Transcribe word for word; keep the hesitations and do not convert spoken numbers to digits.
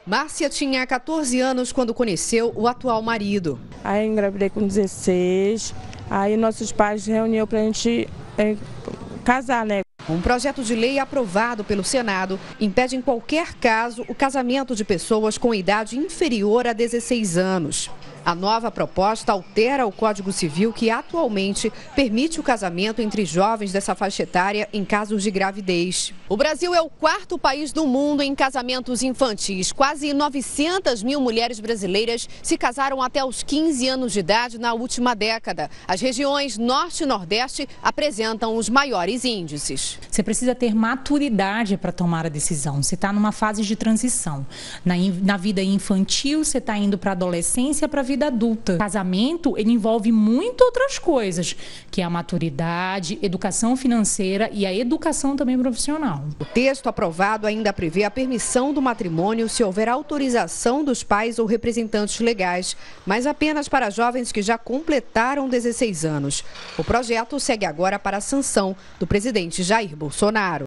Márcia tinha quatorze anos quando conheceu o atual marido. Aí eu engravidei com dezesseis, aí nossos pais reuniram para a gente é, casar, né? Um projeto de lei aprovado pelo Senado impede em qualquer caso o casamento de pessoas com idade inferior a dezesseis anos. A nova proposta altera o Código Civil, que atualmente permite o casamento entre jovens dessa faixa etária em casos de gravidez. O Brasil é o quarto país do mundo em casamentos infantis. Quase novecentas mil mulheres brasileiras se casaram até os quinze anos de idade na última década. As regiões Norte e Nordeste apresentam os maiores índices. Você precisa ter maturidade para tomar a decisão. Você está numa fase de transição. Na, na vida infantil, você está indo para a adolescência, para a vida adulta. O casamento, ele envolve muito outras coisas, que é a maturidade, educação financeira e a educação também profissional. O texto aprovado ainda prevê a permissão do matrimônio se houver autorização dos pais ou representantes legais, mas apenas para jovens que já completaram dezesseis anos. O projeto segue agora para a sanção do presidente Jair Bolsonaro.